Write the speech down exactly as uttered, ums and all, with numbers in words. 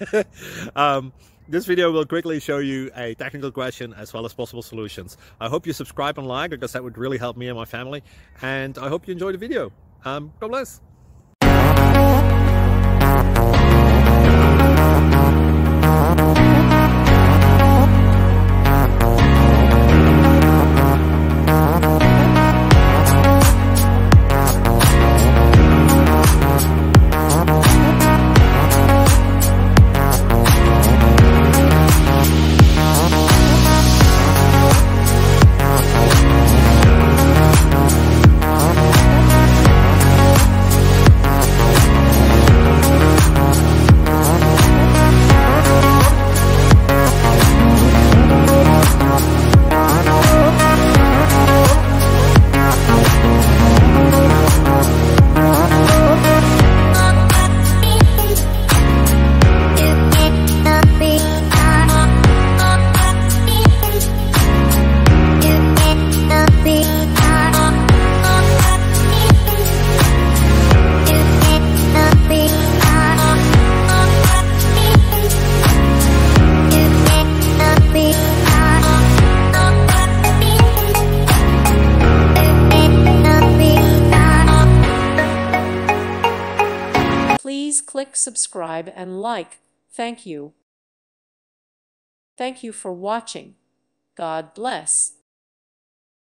um, this video will quickly show you a technical question as well as possible solutions. I hope you subscribe and like, because that would really help me and my family. And I hope you enjoy the video. Um, God bless. Please click subscribe and like. Thank you. Thank you for watching. God bless.